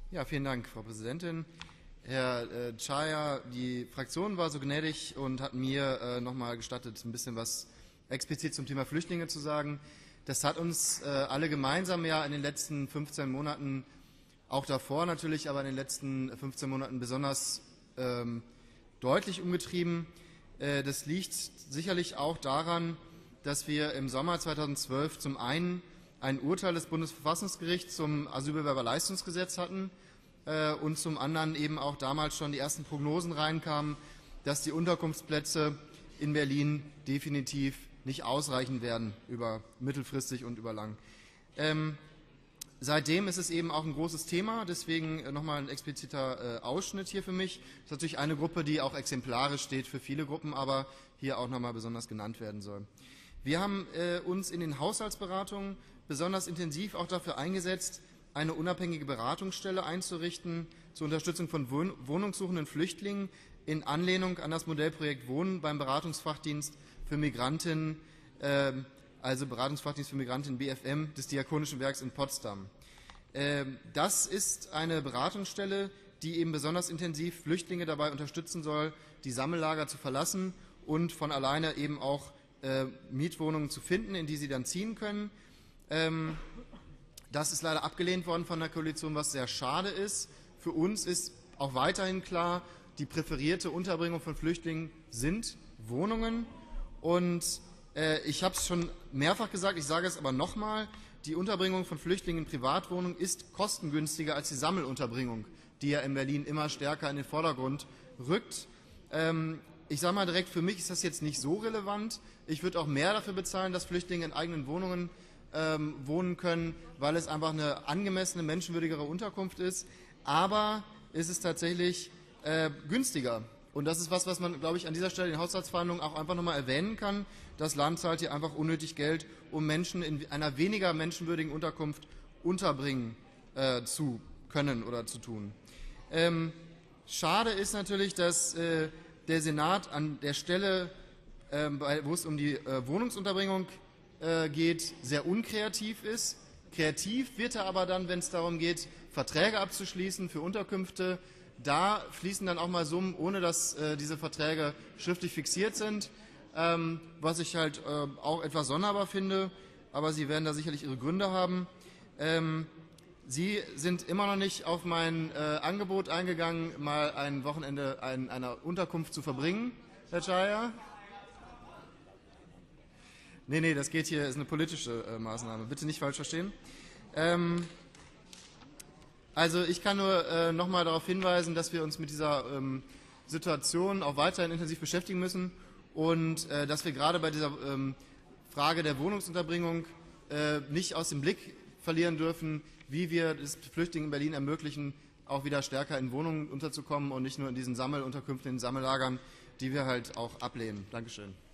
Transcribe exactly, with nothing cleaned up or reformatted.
Ja, vielen Dank, Frau Präsidentin. Herr äh, Chaya, die Fraktion war so gnädig und hat mir äh, noch mal gestattet, ein bisschen was explizit zum Thema Flüchtlinge zu sagen. Das hat uns äh, alle gemeinsam ja in den letzten fünfzehn Monaten, auch davor natürlich, aber in den letzten fünfzehn Monaten besonders ähm, deutlich umgetrieben. Äh, das liegt sicherlich auch daran, dass wir im Sommer zweitausendzwölf zum einen ein Urteil des Bundesverfassungsgerichts zum Asylbewerberleistungsgesetz hatten äh, und zum anderen eben auch damals schon die ersten Prognosen reinkamen, dass die Unterkunftsplätze in Berlin definitiv nicht ausreichen werden, über mittelfristig und über lang. Ähm, seitdem ist es eben auch ein großes Thema, deswegen nochmal ein expliziter äh, Ausschnitt hier für mich. Das ist natürlich eine Gruppe, die auch exemplarisch steht für viele Gruppen, aber hier auch nochmal besonders genannt werden soll. Wir haben äh, uns in den Haushaltsberatungen besonders intensiv auch dafür eingesetzt, eine unabhängige Beratungsstelle einzurichten zur Unterstützung von Wohn wohnungssuchenden Flüchtlingen in Anlehnung an das Modellprojekt Wohnen beim Beratungsfachdienst für Migrantinnen, äh, also Beratungsfachdienst für Migrantinnen B F M des Diakonischen Werks in Potsdam. Äh, das ist eine Beratungsstelle, die eben besonders intensiv Flüchtlinge dabei unterstützen soll, die Sammellager zu verlassen und von alleine eben auch äh, Mietwohnungen zu finden, in die sie dann ziehen können. Ähm, das ist leider abgelehnt worden von der Koalition, was sehr schade ist. Für uns ist auch weiterhin klar, die präferierte Unterbringung von Flüchtlingen sind Wohnungen. Und äh, ich habe es schon mehrfach gesagt, ich sage es aber nochmal, die Unterbringung von Flüchtlingen in Privatwohnungen ist kostengünstiger als die Sammelunterbringung, die ja in Berlin immer stärker in den Vordergrund rückt. Ähm, ich sage mal direkt, für mich ist das jetzt nicht so relevant. Ich würde auch mehr dafür bezahlen, dass Flüchtlinge in eigenen Wohnungen ähm, wohnen können, weil es einfach eine angemessene, menschenwürdigere Unterkunft ist. Aber ist es tatsächlich äh, günstiger. Und das ist was, was man, glaube ich, an dieser Stelle in den Haushaltsverhandlungen auch einfach nochmal erwähnen kann. Das Land zahlt hier einfach unnötig Geld, um Menschen in einer weniger menschenwürdigen Unterkunft unterbringen äh, zu können oder zu tun. Ähm, schade ist natürlich, dass äh, der Senat an der Stelle, äh, wo es um die äh, Wohnungsunterbringung äh, geht, sehr unkreativ ist. Kreativ wird er aber dann, wenn es darum geht, Verträge abzuschließen für Unterkünfte. Da fließen dann auch mal Summen, ohne dass äh, diese Verträge schriftlich fixiert sind, ähm, was ich halt äh, auch etwas sonderbar finde, aber Sie werden da sicherlich Ihre Gründe haben. Ähm, Sie sind immer noch nicht auf mein äh, Angebot eingegangen, mal ein Wochenende in einer Unterkunft zu verbringen, Herr Chaya. Nee, nee, das geht hier, ist eine politische äh, Maßnahme. Bitte nicht falsch verstehen. Ähm, Also ich kann nur äh, noch mal darauf hinweisen, dass wir uns mit dieser ähm, Situation auch weiterhin intensiv beschäftigen müssen und äh, dass wir gerade bei dieser ähm, Frage der Wohnungsunterbringung äh, nicht aus dem Blick verlieren dürfen, wie wir es Flüchtlingen in Berlin ermöglichen, auch wieder stärker in Wohnungen unterzukommen und nicht nur in diesen Sammelunterkünften, in den Sammellagern, die wir halt auch ablehnen. Dankeschön.